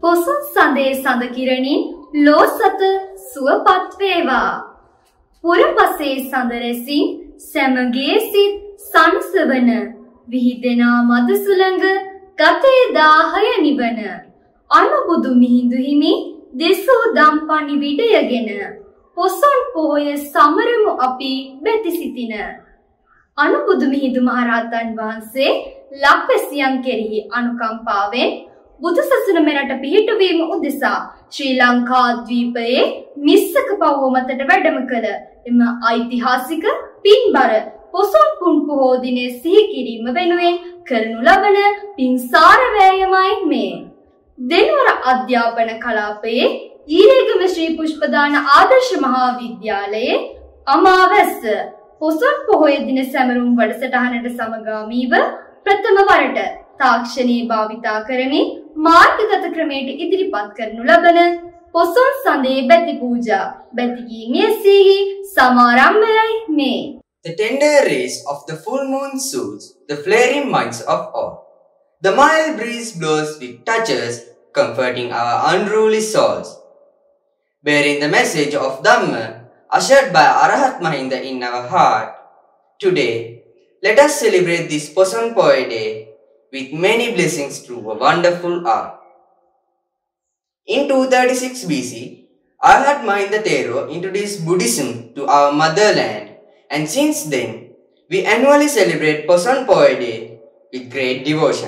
පොසොන් සඳේ සඳ කිරණින් ලෝ සත සුවපත් වේවා. පුරපසේ සඳ රැසින් සැමගේ සිත් සංසවන විහිදෙනා මද සුළඟ ගතේ දාහය නිවන. අනුබුදු මිහිඳු හිමි දෙසූ දම් පණිවිඩයගෙන පොසොන් පොහොය සමරමු අපි බැති සිටින. අනුබුදු මිහිඳු මහරහතන් වහන්සේ ලක්වැසියන් කෙරෙහි අනුකම්පාවෙන් බුදුසසුන මෙරට පිහිටුවීම උදෙසා ශ්‍රී ලංකා ද්වීපයේ මිස්සක පවුව මතට වැඩම කළ එම ඓතිහාසික පින්බර පොසොන් පුන් පොහෝ දිනය සිහි කිරීම වෙනුවෙන් කරනු ලබන පින්සාර වෑයමයි මේ. දෙනවර අධ්‍යාපන කලාපයේ ඊරේගම ශ්‍රී පුෂ්පදාන ආදර්ශ මහා විද්‍යාලයේ අමාවැස්ස පොසොන් පොහොය දින සැමරුම් වැඩසටහනට සමගාමීව ප්‍රථම වරට තාක්ෂණයේ භාවිතා කරමින් මාර්ගගත ක්‍රමයට ඉදිරිපත් කරනු ලබන පොසොන් සඳේ බැති පූජා බැතිගීමේ සිහි සමාරම්භයයි මේ. The tender rays of the full moon soothes the flaring minds of all. The mild breeze blows with touches, comforting our unruly souls. Bearing the message of Dhamma, ushered by Arahat Mahinda in our heart, today, let us celebrate this Poson Poy Day with many blessings through a wonderful art. In 236 BC, Arahat Mahinda Thero introduced Buddhism to our motherland, and since then, we annually celebrate Poson Poy Day with great devotion.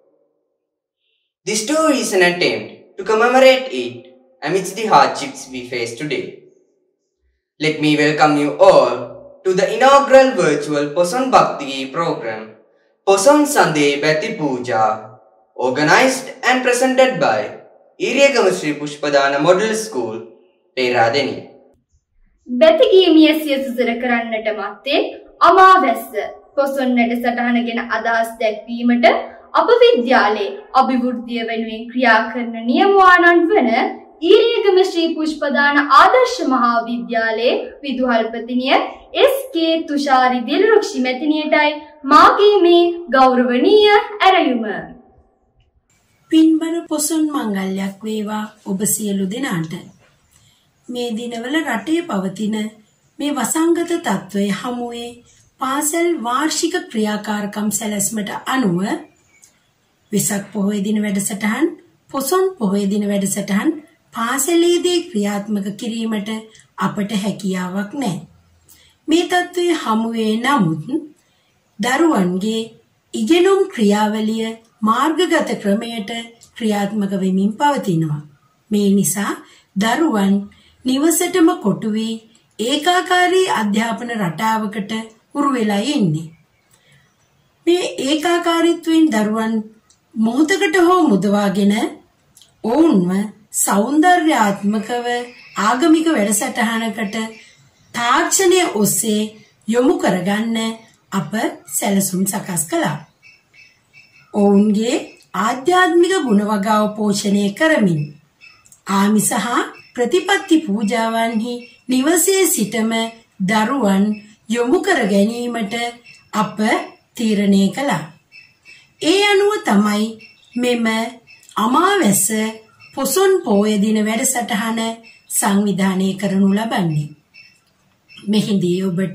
This too is an attempt to commemorate it amidst the hardships we face today. Let me welcome you all to the inaugural virtual Poson Bhakti program, Poson Sande Beti Puja, organized and presented by Iriagama Sri Pushpadana Model School, Peradeni. බැතිගීමිය සියසුසර කරන්නට මත්තේ අමාවැස්ස පොසොන් වැඩසටහන ගැන අදහස් දැක්වීමට අප විද්‍යාලයේ අභිවෘද්ධිය වෙනුවෙන් ක්‍රියා කරන නියමුවාණන් වන ඊරේගම ශ්‍රී පුෂ්පදාන ආදර්ශ මහා විද්‍යාලයේ විදුහල්පතිනිය එස්.කේ. තුෂාරි දිල්රුක්ෂි මැතිණියටයි මාගේ මේ ගෞරවනීය ඇරයුම. පින්බර පොසොන් මංගල්‍යයක් වේවා ඔබ සියලු දෙනාට. මේ දිනවල රටේ පවතින මේ වසංගත තත්ත්වය හමුවේ පාසල් වාර්ෂික ක්‍රියාකාරකම් සැලැස්මට අනුව වෙසක් පොහොය දින වැඩසටහන්, පොසොන් පොහොය දින වැඩසටහන් පාසලේදී ක්‍රියාත්මක කිරීමට අපට හැකියාවක් නැහැ. මේ තත්ත්වයේ හමුවේ නමුත් දරුවන්ගේ ඉගෙනුම් ක්‍රියාවලිය මාර්ගගත ක්‍රමයට ක්‍රියාත්මක වෙමින් පවතිනවා. මේ නිසා දරුවන් නිවසටම කොටු වී ඒකාකාරී අධ්‍යාපන රටාවකට උරු වෙලා ඉන්නේ. මේ ඒකාකාරීත්වයෙන් දරුවන් මොහොතකට හෝ මුදවාගෙන ඔවුන්ව සෞන්දර්යාත්මකව ආගමික වැඩසටහනකට තාක්ෂණය ඔස්සේ යොමු කරගන්න අප සැලසුම් සකස් කළා. ඔවුන්ගේ ආධ්‍යාත්මික ගුණවගාව පෝෂණය කරමින් ආමිස හා ප්‍රතිපත්ති පූජාවන්හි නිවසේ සිටම දරුවන් යොමු කර ගැනීමට අප තීරණය කළා. ඒ අනුව තමයි මෙම අමාවැස පොසොන් පෝය දින වැඩසටහන සංවිධානය කරනු ලබන්නේ. මෙහිදී ඔබට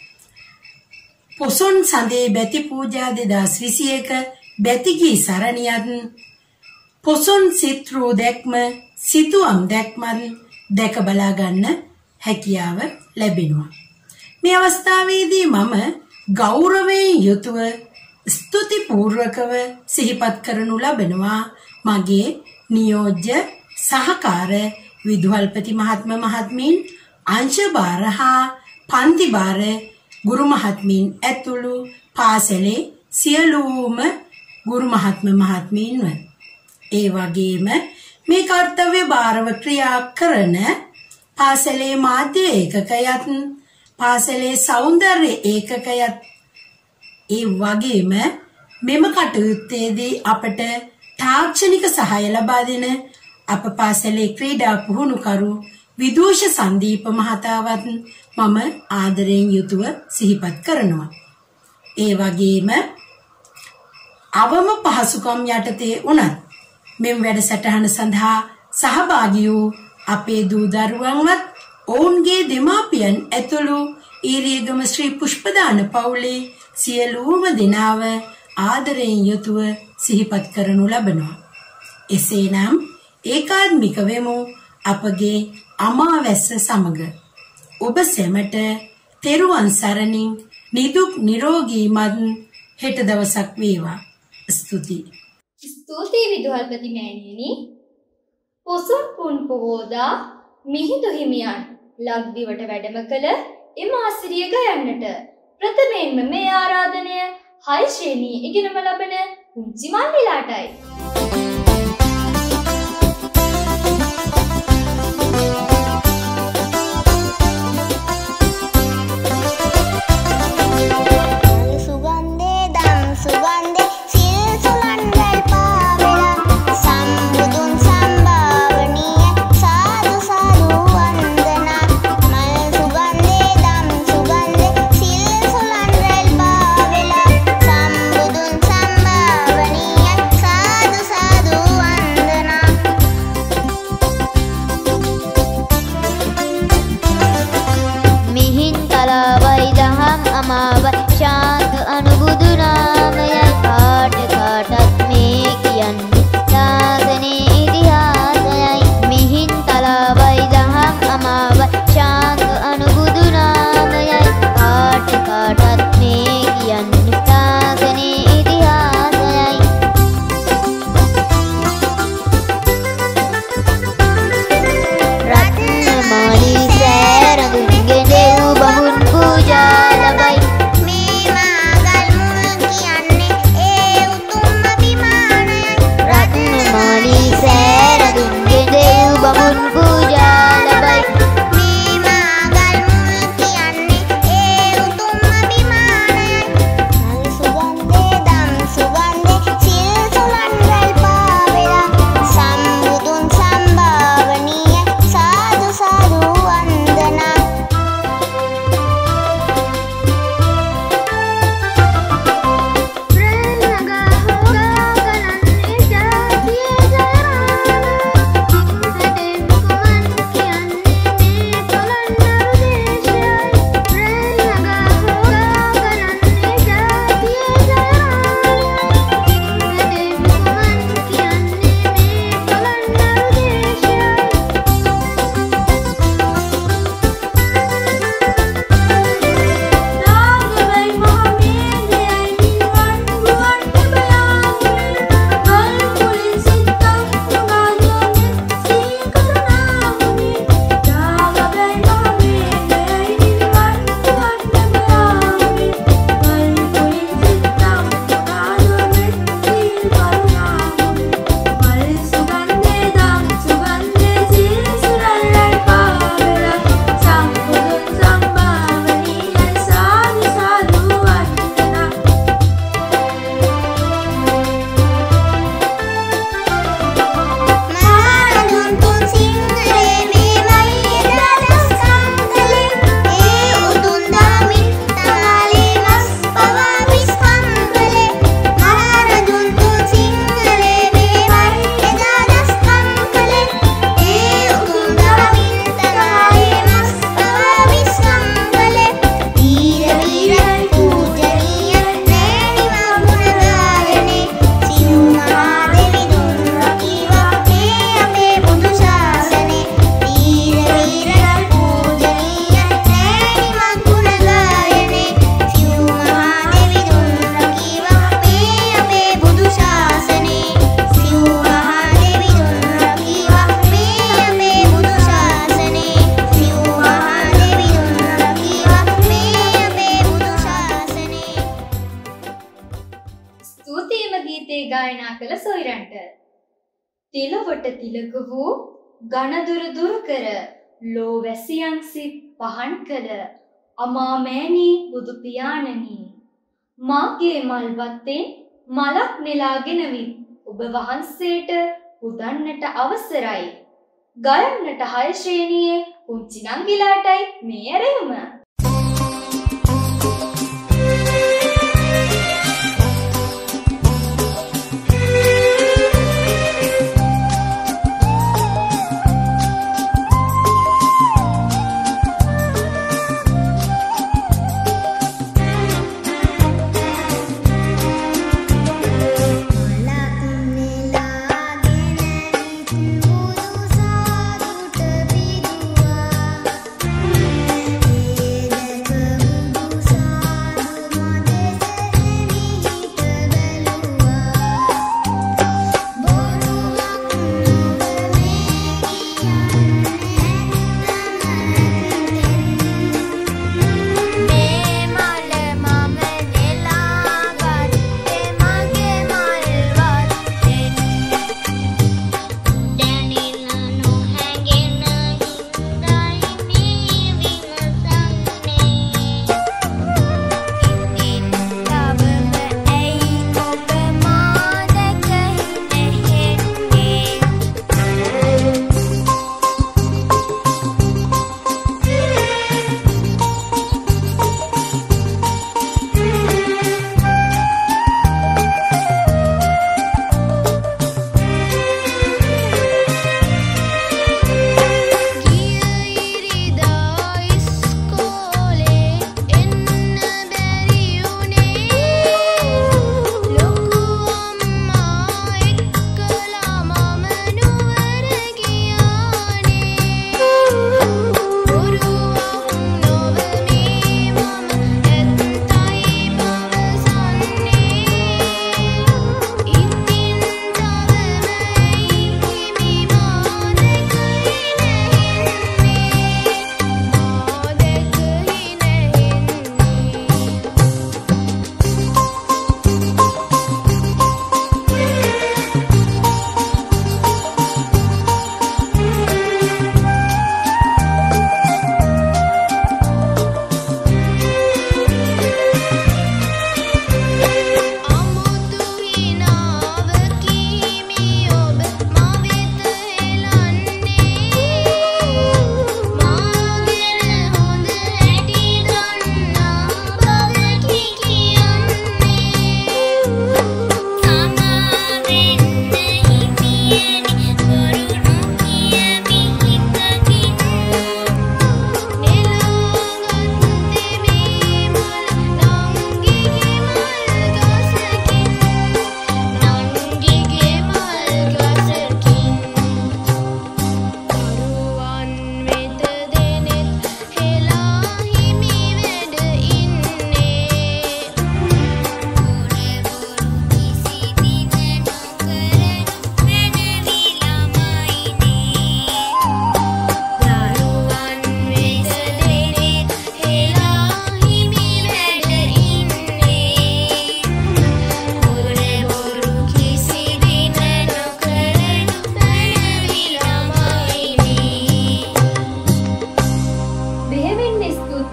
පොසොන් සඳේ බැති පූජා 2021 බැතිගී සරණියත් පොසොන් සිත්‍රූ දැක්ම සිතුවම් දැක්මත් දැක බලා ගන්න හැකියාව ලැබෙනවා. මේ අවස්ථාවේදී මම ගෞරවයෙන් යුතුව ස්තුති පූර්වකව සිහිපත් කරනු ලබනවා මගේ නියෝජ්‍ය සහකාර විදුහල්පති මහත්ම මහත්මීන්, අංශ භාර හා පන්ති භාර ගුරු මහත්මීන් ඇතුළු පාසලේ සියලුම ගුරු මහත්ම මහත්මීන්ව. ඒ වගේම මේ කර්තව්‍ය භාරව ක්‍රියා කරන පාසලේ මාධ්‍ය ඒකකයත්, පාසලේ සෞන්දර්ය ඒකකයත්, ඒ වගේම මෙම කටයුත්තේදී අපට තාක්ෂණික සහාය ලබා දෙන අප පාසලේ ක්‍රීඩා පුහුණුකරු විදූෂ සංදීප මහතාවත් මම ආදරයෙන් යුතුව සිහිපත් කරනවා. ඒ වගේම අවම පහසුකම් යටතේ උනත් මෙම වැඩසටහන සඳහා සහභාගී වූ අපේ දූ දරුවන්වත් ඔවුන්ගේ දෙමාපියන් ඇතුළු ඊරියගම ශ්‍රී පුෂ්පදාන පවුලේ සියලුම දෙනාව ආදරයෙන් යුතුව සිහිපත් කරනු ලබනවා. එසේනම් ඒකාත්මික වෙමු අපගේ අමාවැස්ස සමග. ඔබ සැමට තෙරුවන් සරණින් නිදුක් නිරෝගී මත් හෙට දවසක් වේවා. ස්තුතියි. ස්තුතියි විදුහල්පති මෑණියනි. පොසොන් පුන් පොහෝදා මිහිඳු හිමියන් ලක්දිවට වැඩම කළ එම ආසිරිය ගයන්නට ප්‍රථමයෙන්ම මේ ආරාධනය 6 ශ්‍රේණී ඉගෙනම ලබන පුංචි මල්ලිලාටයි. තිලවට තිලක වූ ගණදුර දුරු කර ලෝ වැසියන් සිත් පහන් කළ අමා මෑණී බුදු පියාණනි මාගේ මල්වත්තෙන් මලක් නෙලාගෙන විත් ඔබ වහන්සේට උදන්නට අවසරයි ගයන්නට 6 ශ්‍රේණියේ පුංචි නංගිලාටයි මේ ඇරයුම.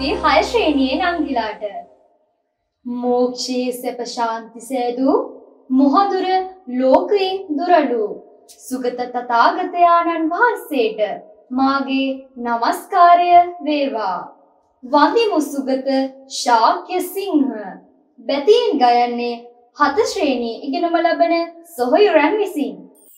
අපේ 6 ශ්‍රේණියේ නංගිලාට. මෝක්ෂයේ සැප ශාන්ති සෑදූ මොහඳුර ලෝකයෙන් දුරලු සුගත තථාගතයන්න් වහන්සේට මාගේ নমස්කාරය වේවා. වඳිමු සුගත ශාක්‍ය සිංහ. බැතියෙන් ගයන්නේ 7 ශ්‍රේණියේ ඉගෙනම ලබන සොහොයුරන් විසින්.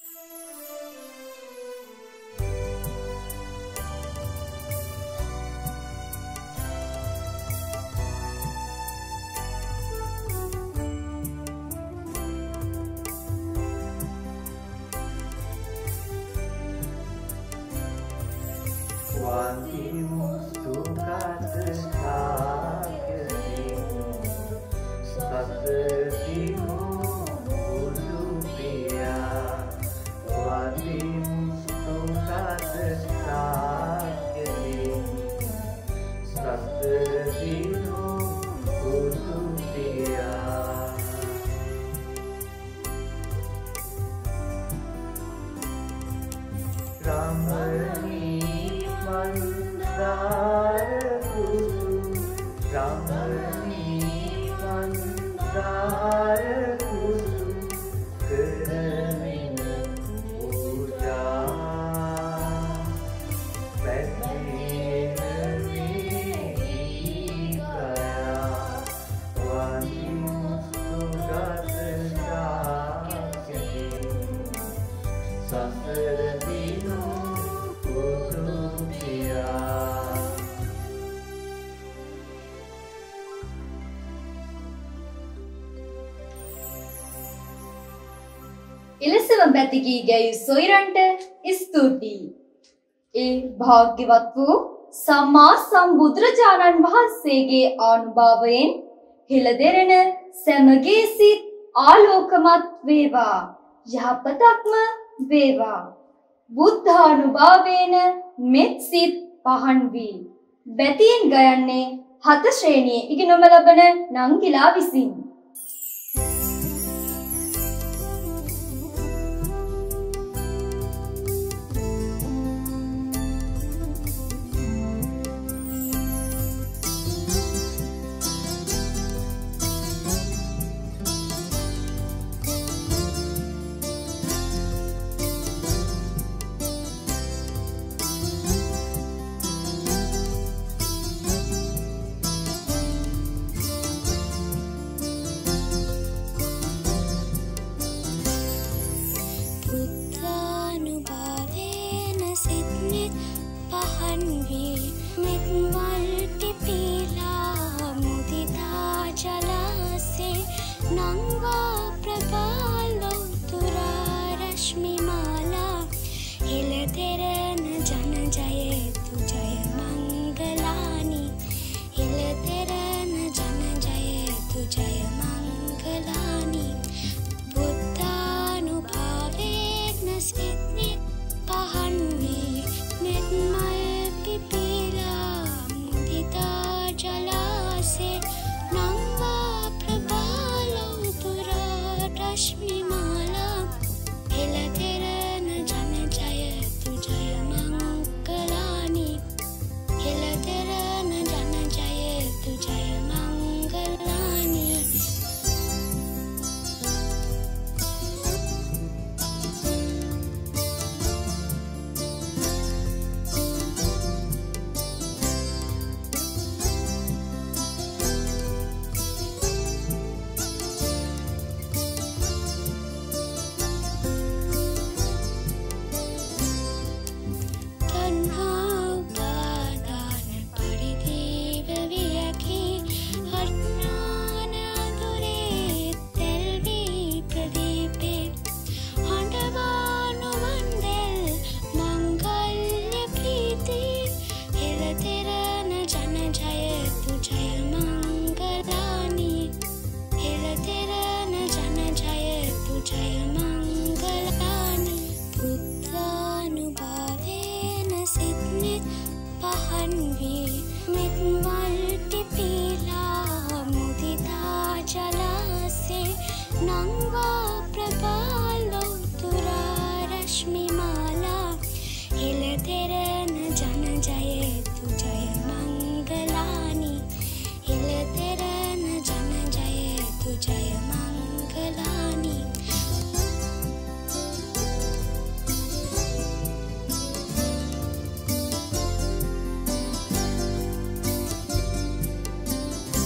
එලෙසම බැතිගී ගැයූ සොයිරන්ට ස්තුතියි. ඒ භාග්‍යවත් වූ සම්මා සම්බුදුරජාණන් වහන්සේගේ ආනුභාවයෙන් හෙළදෙරෙන සැමගේ සිත් ආලෝකමත් වේවා. යහපතක්ම වේවා. බුද්ධානුභාවයෙන් මෙත් සිත් පහන් වී බැතියෙන් ගයන්නේ 7 ශ්‍රේණියේ ඉගෙනම ලබන නංගිලා විසින්.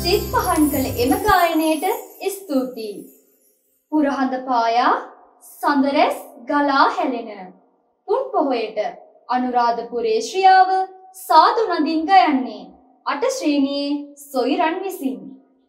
සිත් පහන් කළ එම ගායනයට ස්තුතියි. පුරහඳ පායා සඳරැස් ගලා හැලෙන පුන් පොහොයට අනුරාධපුරේ ශ්‍රියාව සාදු නදින් ගයන්නේ අට ශ්‍රේණියේ සොයිරන් විසින්.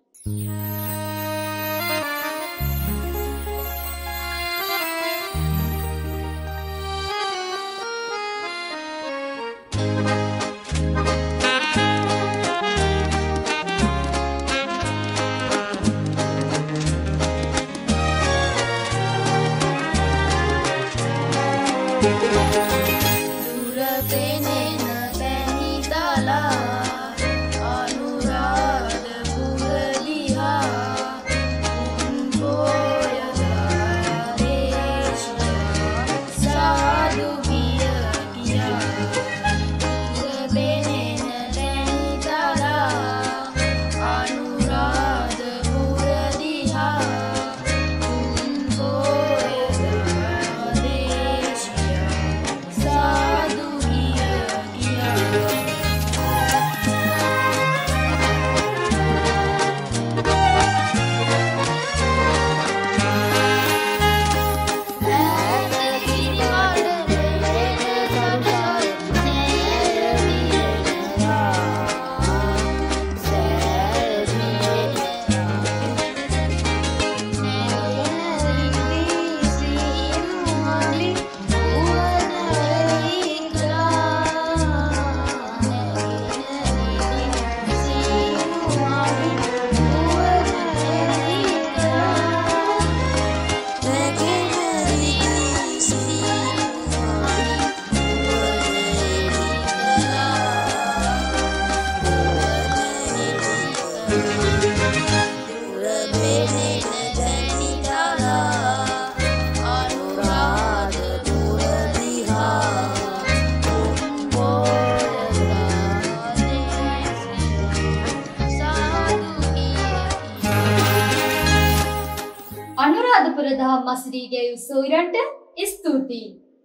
මස්රිගේ සොයිරන්ට ස්තුතියි.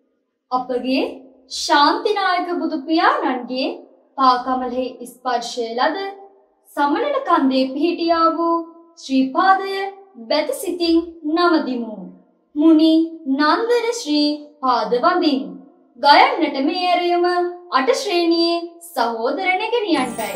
අපගේ ශාන්තිනායක බුදු පියාණන්ගේ පාකමලෙහි ස්පර්ශය ලද සමනල කන්දේ පිහිටියා වූ ශ්‍රී පාදය බැති සිතින් නවදිමු. මුනි නන්දන ශ්‍රී පාද වඳින් ගයන්නට මේ ඇරයුම අට ශ්‍රේණියේ සහෝදර නැගණියන්ටයි.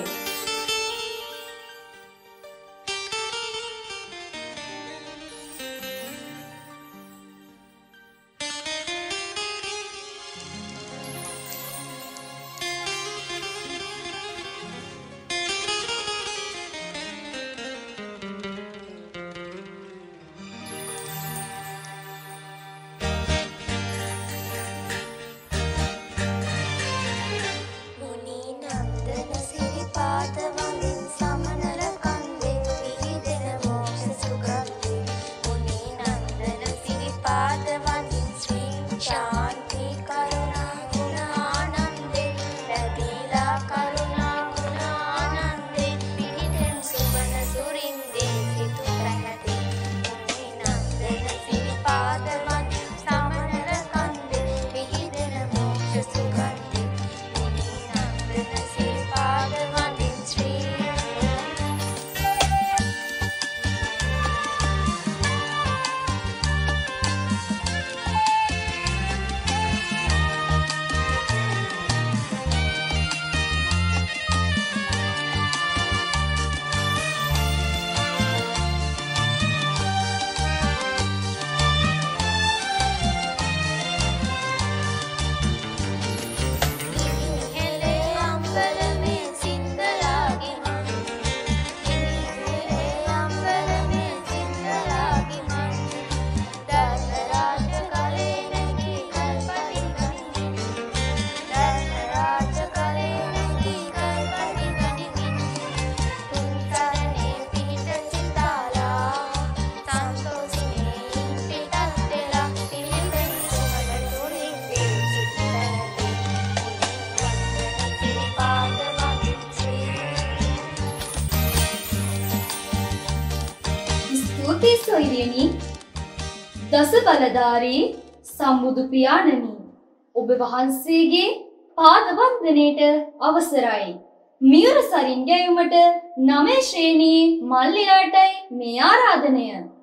සොයිරියනි දස බලධාරී සම්බුදු පියාණනි ඔබ වහන්සේගේ පාද වන්දනයට අවසරයි. මියුර සරින් ගැයුමට 9 ශ්‍රේණියේ මල්ලිලාටයි මේ ආරාධනය.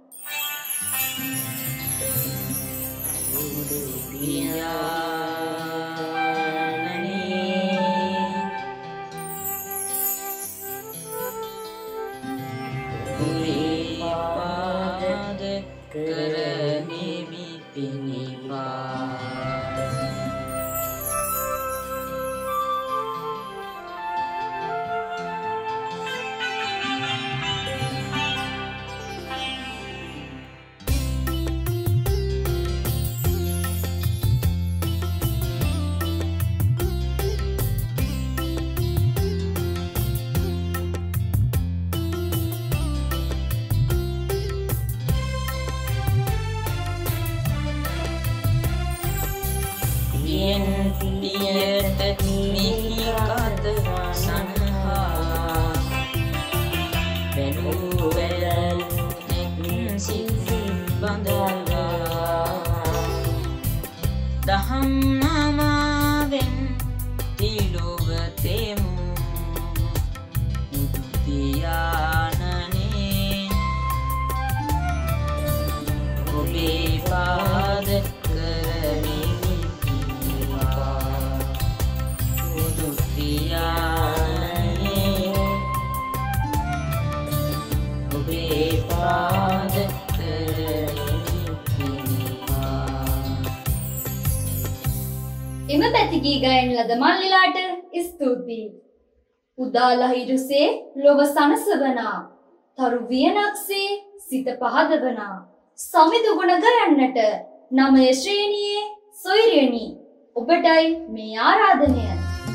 එම පැතිකී ගයන ලද මල්ලිලාට ස්තුතියි. උදා ලහිරුසේ ලොව සනසවනා, තරු වියනක්සේ සිත පහදවනා, සමිඳු ගුණ ගයන්නට 9 ශ්‍රේණියේ සොයිරියනි ඔබටයි මේ ආරාධනය.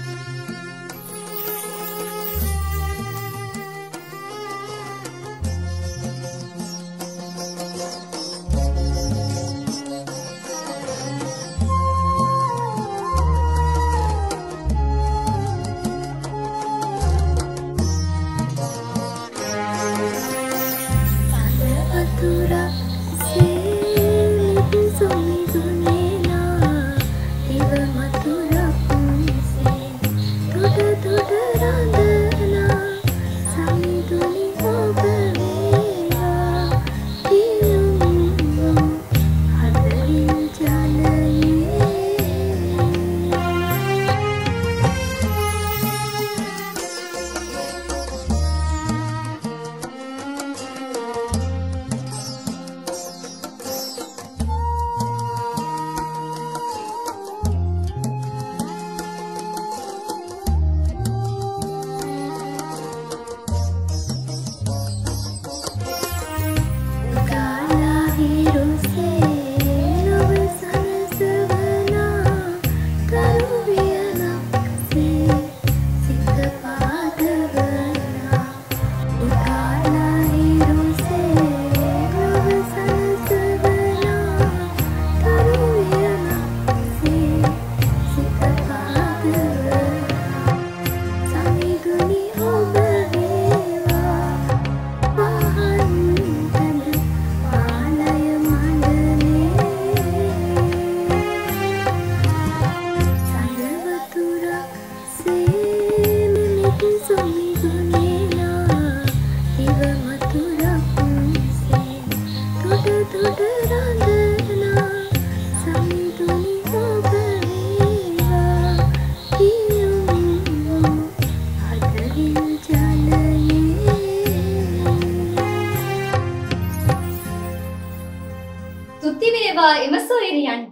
එම සොයිරියන්ට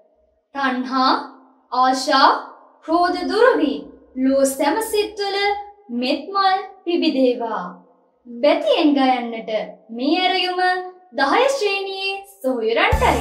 තණ්හා ආශා ක්‍රෝධ දුරු වී ලෝ සෑම සිත්වල මෙත්මල් පිබිදේවා. බැතියෙන් ගයන්නට මේ ඇරයුම 10 ශ්‍රේණියේ සොයිරන්ටයි.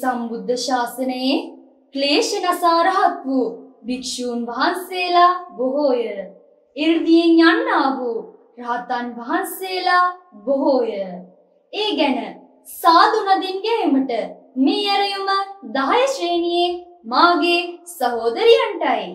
සම්බුද්ධ ශාසනයේ ක්ලේශ නසා රහත් වූ භික්ෂූන් වහන්සේලා බොහෝය. 이르දියෙන් යන්නා වූ රහතන් වහන්සේලා බොහෝය. ඒ ගැන සාදු නදින් ගැයීමට මේ ඇරයුම 10 ශ්‍රේණියේ මාගේ සහෝදරියන්ටයි.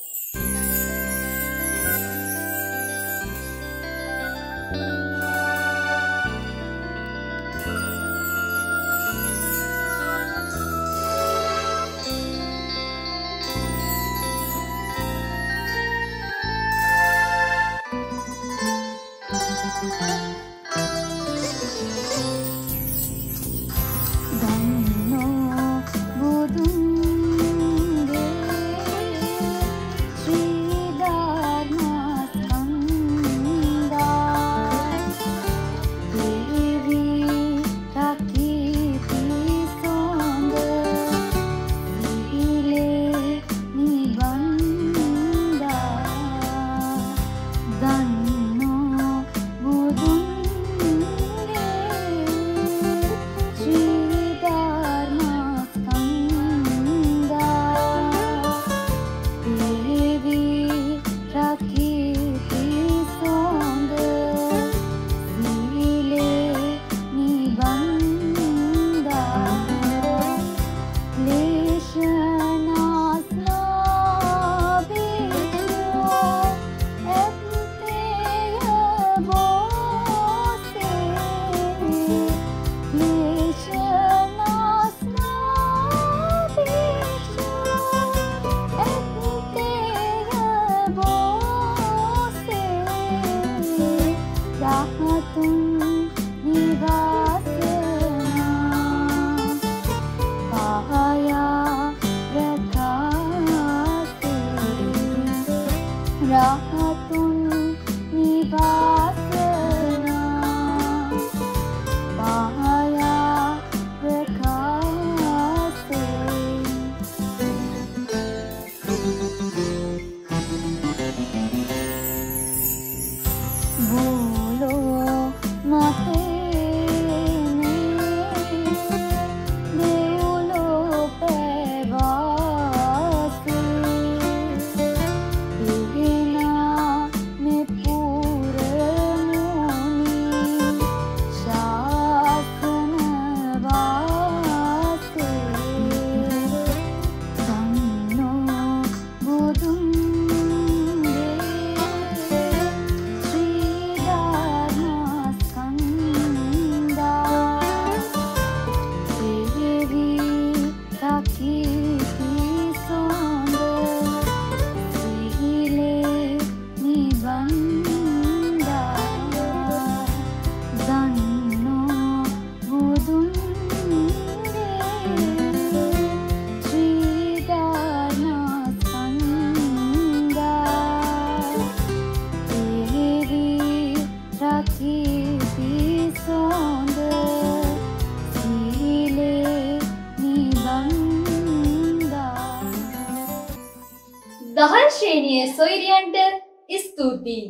දහල් ශ්‍රේණියේ සොයුරියන්ට ස්තුතියි.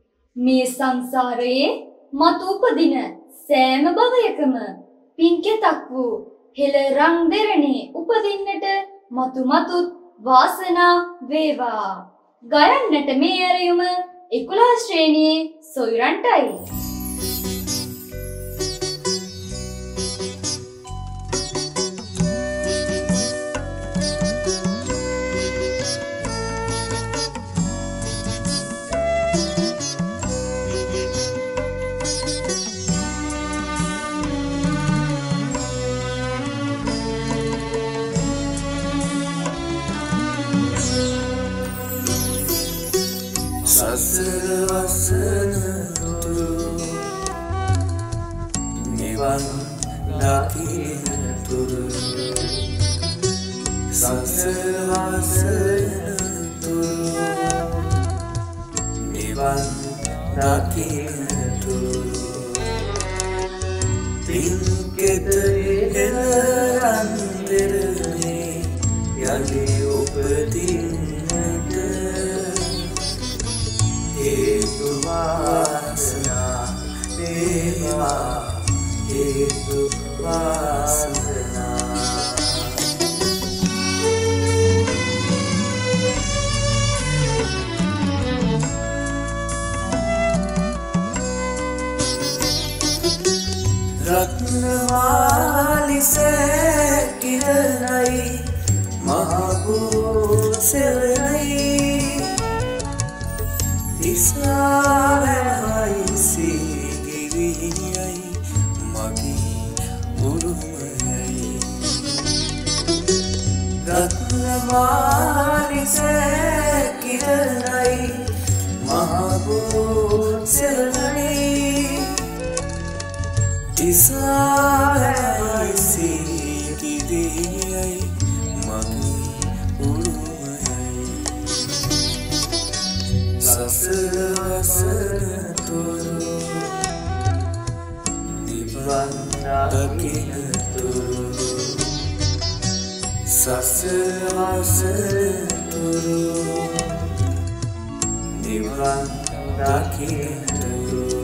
මේ සංසාරයේ මතු උපදින සෑම භවයකම පින්කෙතක් වූ හෙළ රං දෙරණේ උපදින්නට මතුත් වාසනා වේවා. ගයන්නට මේ ඇරයුම 11 ශ්‍රේණියේ සොයුරන්ටයි. සසර වසන තුරු නිවන් දකින තුරු සසර වසන තුරු නිවන් දකින තුරු පින්කෙත හෙළරන් දෙරනේ යලි උපදින්නට हेतु वासना देवा हेतु वासना Seleni Isai Sigiri Magi Urumai Ratnamani Sekiranai Mahabu Seleni Isai Sigiri Magi Urumai Sasasana Turu Nibandakina Turu Sasasana Turu Nibandakina Turu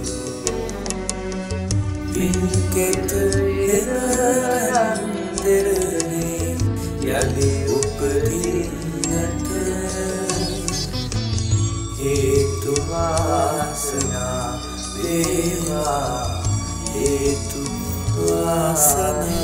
Vinketa Hiraran Terane Yali Upadinata Hetu Vasana Deva Hetu Vasana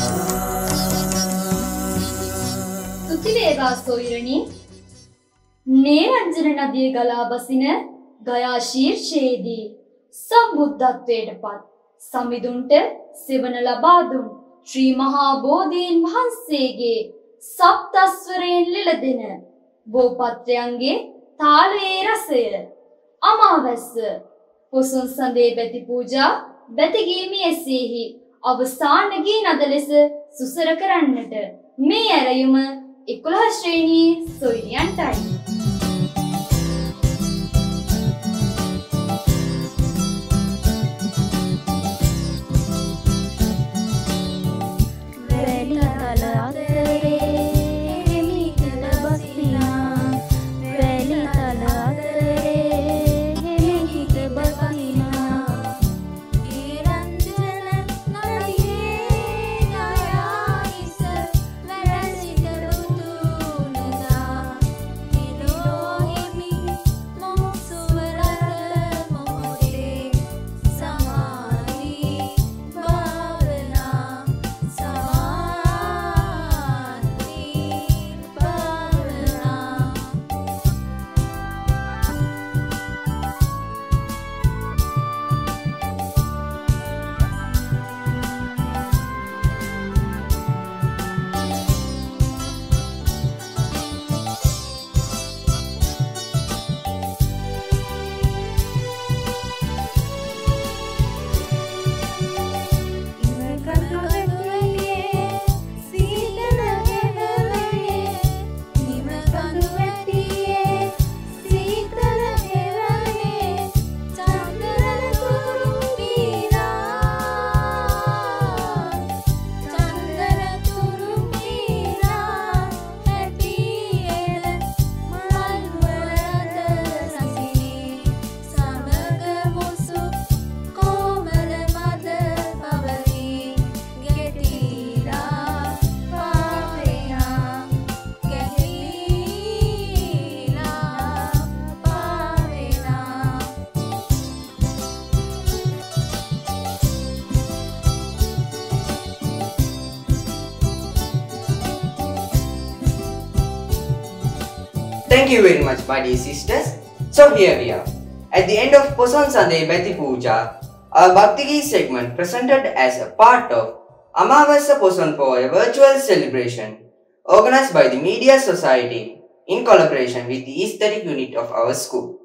තුති වේවා සොයිරණි නේරංජන නදිය ගලා බසින ගයා ශීර්ෂයේදී සම්බුද්ධත්වයට පත් සමිඳුන්ට සෙවන ලබා දුන් ශ්‍රී මහා බෝධීන් වහන්සේගේ සප්තස්වරයෙන් ලෙලදෙන බෝපත්‍රයන්ගේ තාලයේ රසය අමාවැස්ස පොසොන් සඳේ බැති පූජා බැතිගීමේ එසේහි අවසාන ගී නද ලෙස සුසර කරන්නට මේ ඇරයුම 11 ශ්‍රේණියේ සොයිරියන්ටයි. Thank you very much, my dear sisters. So here we are. At the end of Poson Sunday Beti Puja, our Bhakti Gee segment presented as a part of Amavasa Poson Po, a virtual celebration organized by the Media Society in collaboration with the aesthetic unit of our school.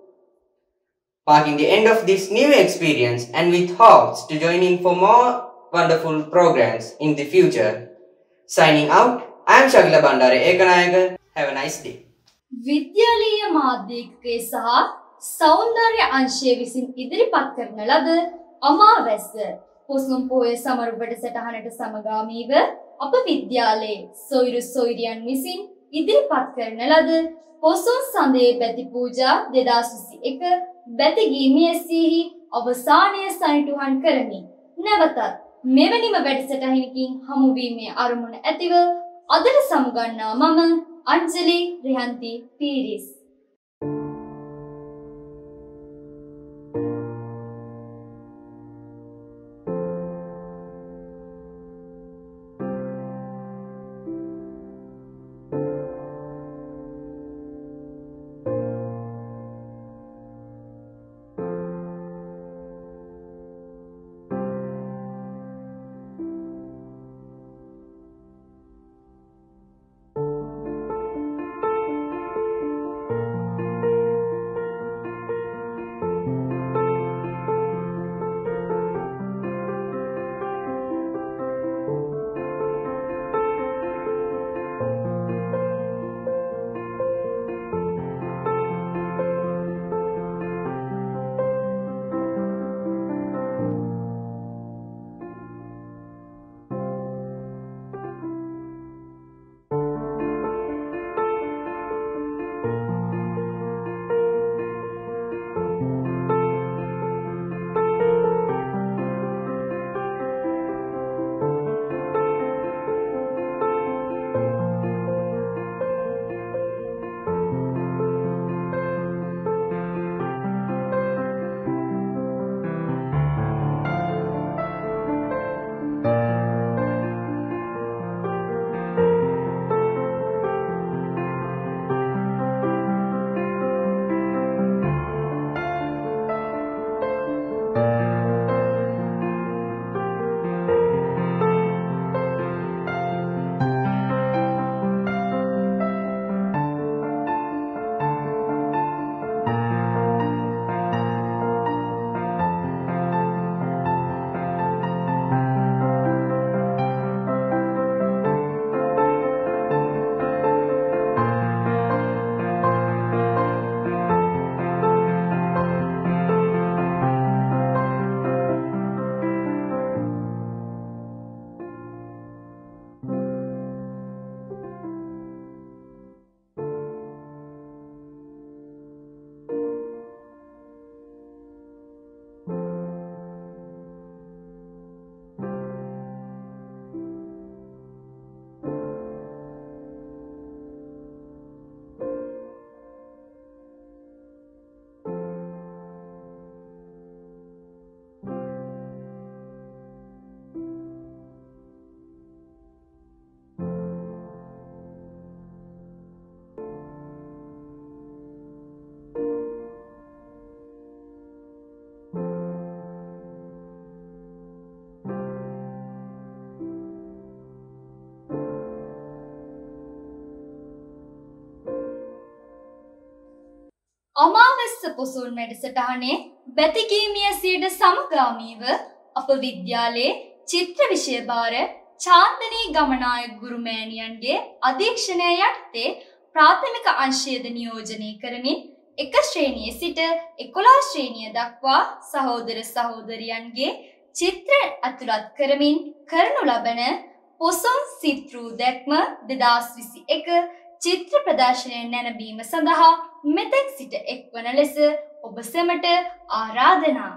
Marking the end of this new experience and with hopes to join in for more wonderful programs in the future. Signing out, I am Shagila Bandare Ekanayaka. Have a nice day. විද්‍යාලීය මාධ්‍යකයේ සහ සෞන්දර්ය අංශයේ විසින් ඉදිරිපත් කරන ලද අමාවැස්ස පොසොන් පෝය සමරු වැඩසටහනට සමගාමීව අප විද්‍යාලයේ සොයිරු සොයිරියන් විසින් ඉදිරිපත් කරන ලද පොසොන් සඳේ බැති පූජා 2021 බැතිගීමේ ඇසෙහි අවසානය සනිටුහන් කරමි. නැවතත් මෙවැනිම වැඩසටහනකින් හමුවීමේ අරමුණ ඇතිව අදට සමුගන්නා මම Anjali Rihanti Piris. අමාවැස්ස පොසොන් වැඩසටහනේ බැතිකීමිය සියයට සමගාමීව අප විද්‍යාලයේ චිත්‍ර විෂය භාර චාන්දනී ගමනායක ගුරුමෑණියන්ගේ අධීක්ෂණය යටතේ ප්‍රාථමික අංශයේද නියෝජනය කරමින් එක ශ්‍රේණියේ සිට 11 ශ්‍රේණිය දක්වා සහෝදර සහෝදරියන්ගේ චිත්‍ර ඇතුළත් කරමින් කරනු ලබන පොසොන් සිත්රු දැක්ම 2021 චිත්‍ර ප්‍රදර්ශනය නැරඹීම සඳහා මෙතෙක් සිට එක්වන ලෙස ඔබ සැමට ආරාධනා.